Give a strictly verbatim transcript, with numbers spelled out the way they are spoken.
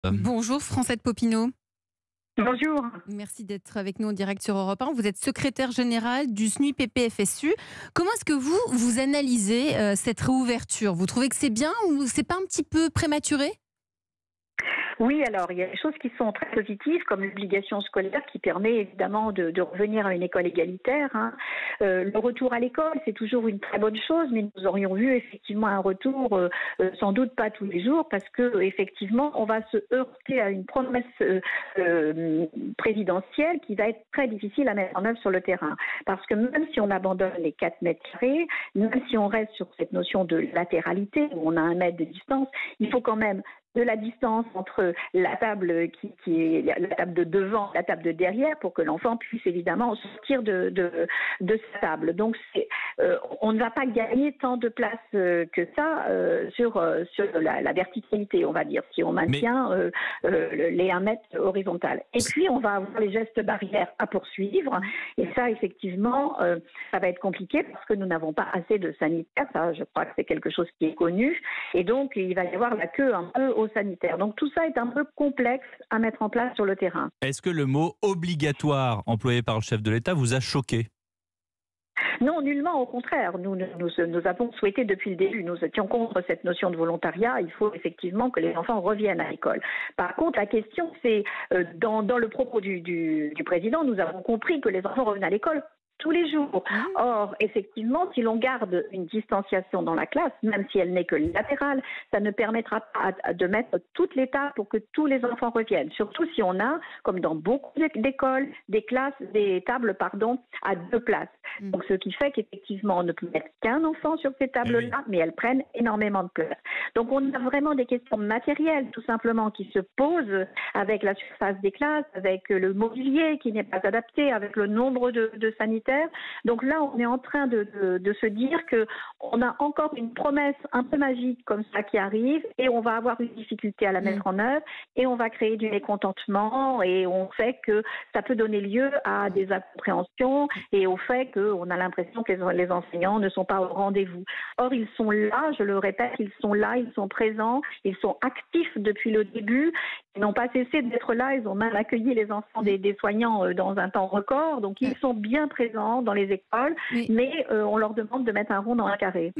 Hem, Bonjour Francette Popinot. Bonjour. Merci d'être avec nous en direct sur Europe un. Vous êtes secrétaire générale du S N U I P P F S U. Comment est-ce que vous, vous analysez euh, cette réouverture? Vous trouvez que c'est bien ou c'est pas un petit peu prématuré? Oui, alors il y a des choses qui sont très positives, comme l'obligation scolaire qui permet évidemment de, de revenir à une école égalitaire, hein. Euh, le retour à l'école, c'est toujours une très bonne chose, mais nous aurions vu effectivement un retour, euh, euh, sans doute pas tous les jours, parce que effectivement, on va se heurter à une promesse euh, euh, présidentielle qui va être très difficile à mettre en œuvre sur le terrain. Parce que même si on abandonne les quatre mètres carrés, même si on reste sur cette notion de latéralité, où on a un mètre de distance, il faut quand même de la distance entre la table qui, qui est la table de devant, la table de derrière, pour que l'enfant puisse évidemment sortir de, de, de sa table. Donc, c'est, euh, on ne va pas gagner tant de place euh, que ça euh, sur, euh, sur la, la verticalité, on va dire, si on mais maintient euh, euh, les un mètre horizontal. Et puis, on va avoir les gestes barrières à poursuivre. Et ça, effectivement, euh, ça va être compliqué parce que nous n'avons pas assez de sanitaires. Ça, je crois que c'est quelque chose qui est connu. Et donc, il va y avoir la queue un peu au sanitaire. Donc tout ça est un peu complexe à mettre en place sur le terrain. est-ce que le mot obligatoire employé par le chef de l'État vous a choqué? Non, nullement, au contraire. Nous, nous, nous, nous avons souhaité depuis le début, nous étions contre cette notion de volontariat. Il faut effectivement que les enfants reviennent à l'école. Par contre, la question, c'est, euh, dans, dans le propos du, du, du président, nous avons compris que les enfants revenaient à l'école tous les jours. Mhm. Or, effectivement, si l'on garde une distanciation dans la classe, même si elle n'est que latérale, ça ne permettra pas de mettre toutes les tables pour que tous les enfants reviennent. Surtout si on a, comme dans beaucoup d'écoles, des classes, des tables, pardon, à deux places. Mhm. Donc, ce qui fait qu'effectivement, on ne peut mettre qu'un enfant sur ces Eh oui. tables-là, mais elles prennent énormément de place. Donc, on a vraiment des questions matérielles, tout simplement, qui se posent avec la surface des classes, avec le mobilier qui n'est pas adapté, avec le nombre de, de sanitaires. Donc là, on est en train de, de, de se dire qu'on a encore une promesse un peu magique comme ça qui arrive et on va avoir une difficulté à la Mhm. mettre en œuvre et on va créer du mécontentement et on fait que ça peut donner lieu à des incompréhensions et au fait qu'on a l'impression que les, les enseignants ne sont pas au rendez-vous. Or, ils sont là, je le répète, ils sont là, ils sont présents, ils sont actifs depuis le début. Ils n'ont pas cessé d'être là, ils ont même accueilli les enfants des, des soignants euh, dans un temps record, donc Euh, ils sont bien présents dans les écoles, mais mais euh, on leur demande de mettre un rond dans un carré.